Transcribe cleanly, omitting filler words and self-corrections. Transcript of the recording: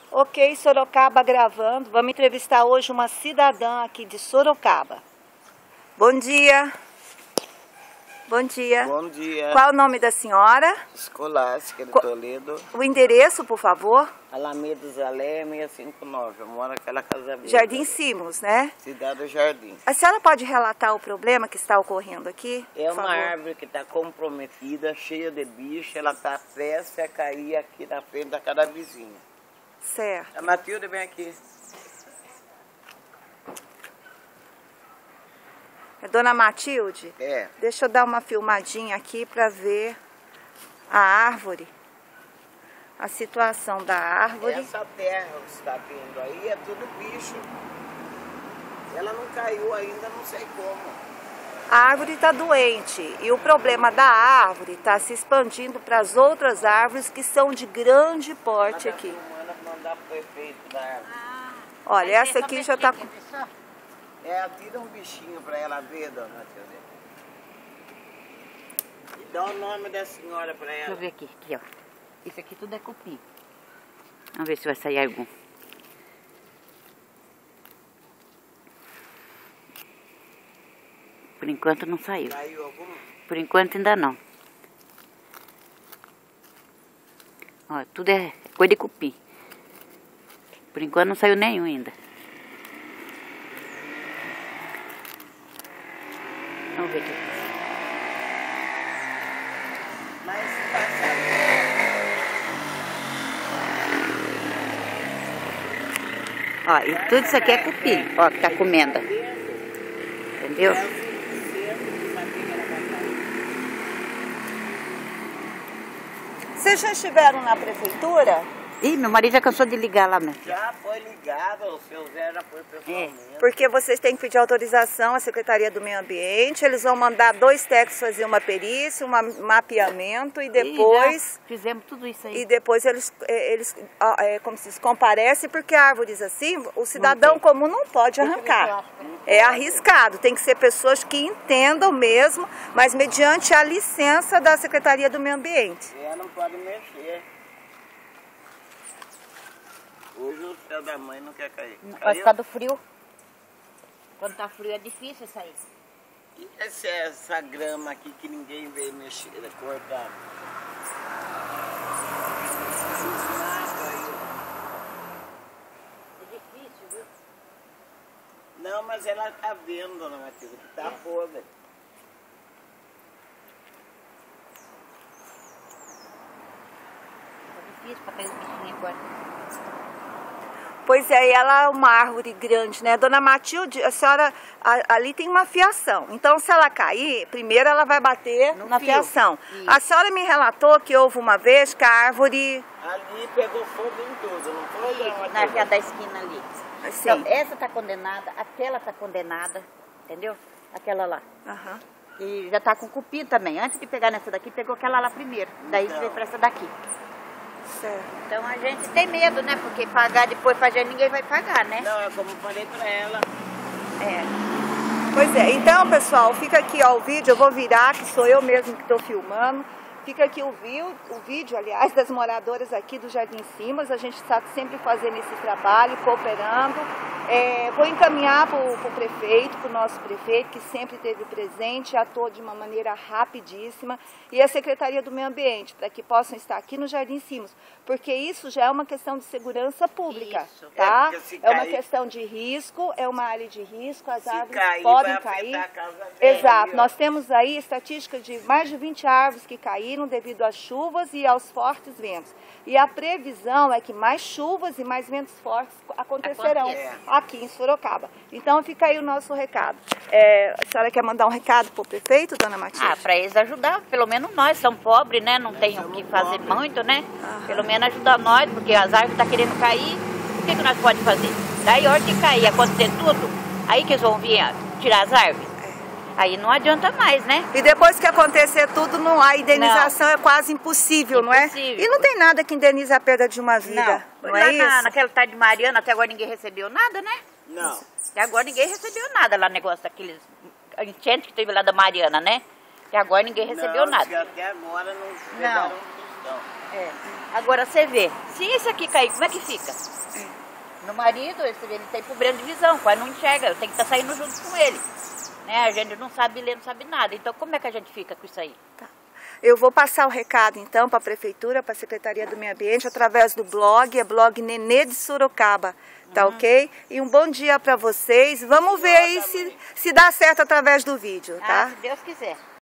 Ok, Sorocaba gravando. Vamos entrevistar hoje uma cidadã aqui de Sorocaba. Bom dia. Bom dia. Bom dia. Qual é o nome da senhora? Escolástica de Toledo. O endereço, por favor? Alameda Zalé 659. Eu moro naquela casa verde. Jardim Simos, né? Cidade do Jardim. A senhora pode relatar o problema que está ocorrendo aqui? É uma árvore que está comprometida, cheia de bicho. Ela está prestes a cair aqui na frente da casa da vizinha. Certo. A Matilde vem aqui. É Dona Matilde? É. Deixa eu dar uma filmadinha aqui para ver a árvore. A situação da árvore. Essa terra que está vendo aí é tudo bicho. Ela não caiu ainda, não sei como. A árvore está doente e o problema da árvore está se expandindo para as outras árvores que são de grande porte Ela tá aqui. filmando pra mandar pro prefeito da árvore. Olha, essa aqui já está... Tira um bichinho para ela ver, dona Matilde. E dá o nome da senhora para ela. Deixa eu ver aqui, ó. Isso aqui tudo é cupim. Vamos ver se vai sair algum. Por enquanto não saiu. Saiu algum? Por enquanto ainda não. Ó, tudo é coisa de cupim. Por enquanto não saiu nenhum ainda. Vamos ver aqui. Mas se passar... Ó, e tudo isso aqui é cupim, ó, que tá comendo. Entendeu? Vocês já estiveram na prefeitura? Ih, meu marido já cansou de ligar lá mesmo. Já foi ligado, o seu Zé já foi pessoalmente. Porque vocês têm que pedir autorização à Secretaria do Meio Ambiente. Eles vão mandar 2 técnicos fazer uma perícia, um mapeamento e depois... Ih, fizemos tudo isso aí. E depois eles como se diz, comparecem, porque árvores assim, o cidadão comum não pode arrancar. É arriscado, tem que ser pessoas que entendam mesmo, mas mediante a licença da Secretaria do Meio Ambiente. Não pode mexer. Hoje o céu da mãe não quer cair. Por causa do frio. Quando tá frio é difícil sair. E essa grama aqui que ninguém veio mexer, cortar? É difícil, viu? Não, mas ela tá vendo, dona Matilde, que tá podre. É difícil pra cair os bichinhos agora. Pois é, ela é uma árvore grande, né? Dona Matilde, a senhora, ali tem uma fiação. Então, se ela cair, primeiro ela vai bater na fiação. Isso. A senhora me relatou que houve uma vez que a árvore... Ali pegou fogo em tudo, não foi? Isso, na da esquina ali. Assim. Então, essa tá condenada, aquela tá condenada, entendeu? Aquela lá. Aham. E já tá com cupim também. Antes de pegar nessa daqui, pegou aquela lá primeiro. Daí veio pra essa daqui. Certo. Então a gente tem medo, né? Porque pagar depois pra gente ninguém vai pagar, né? Não, é como eu falei pra ela. É. Pois é, então pessoal, fica aqui ó, o vídeo, eu vou virar, que sou eu mesmo que estou filmando. Fica aqui o vídeo, aliás, das moradoras aqui do Jardim Simos. A gente está sempre fazendo esse trabalho, cooperando. Vou encaminhar para o prefeito, para o nosso prefeito, que sempre esteve presente, atuou de uma maneira rapidíssima, e a Secretaria do Meio Ambiente, para que possam estar aqui no Jardim Simos, porque isso já é uma questão de segurança pública, Isso. tá? É uma questão de risco, é uma área de risco, as árvores cair, podem vai cair. afetar a casa dela, Exato, ó. nós temos aí estatística de mais de 20 árvores que caíram devido às chuvas e aos fortes ventos. E a previsão é que mais chuvas e mais ventos fortes acontecerão aqui em Sorocaba. Então fica aí o nosso recado. A senhora quer mandar um recado para o prefeito, dona Matilde? Ah, para eles ajudar, pelo menos nós somos pobres, né? Não tem o que fazer muito, né? Pelo menos ajudar nós, porque as árvores estão querendo cair. O que nós podemos fazer? Daí, a hora de cair, acontecer tudo, aí que eles vão vir tirar as árvores. Aí não adianta mais, né? E depois que acontecer tudo, a indenização é quase impossível, não é? E não tem nada que indenize a perda de uma vida, não é isso? Naquela tarde de Mariana, até agora ninguém recebeu nada, né? Não. Até agora ninguém recebeu nada lá, negócio daqueles enchentes que teve lá da Mariana, né? Até agora ninguém recebeu nada. Até agora não pegaram um tostão. Agora você vê, se esse aqui cair, como é que fica? Meu marido, ele tem problema de visão, quase não enxerga, eu tenho que estar saindo junto com ele. Né? A gente não sabe ler, não sabe nada, então como é que a gente fica com isso aí? Tá. Eu vou passar o recado então para a Prefeitura, para a Secretaria do Meio Ambiente, através do blog, é blog Nenê de Sorocaba, tá ok? E um bom dia para vocês, vamos ver aí se dá certo através do vídeo, tá? Se Deus quiser.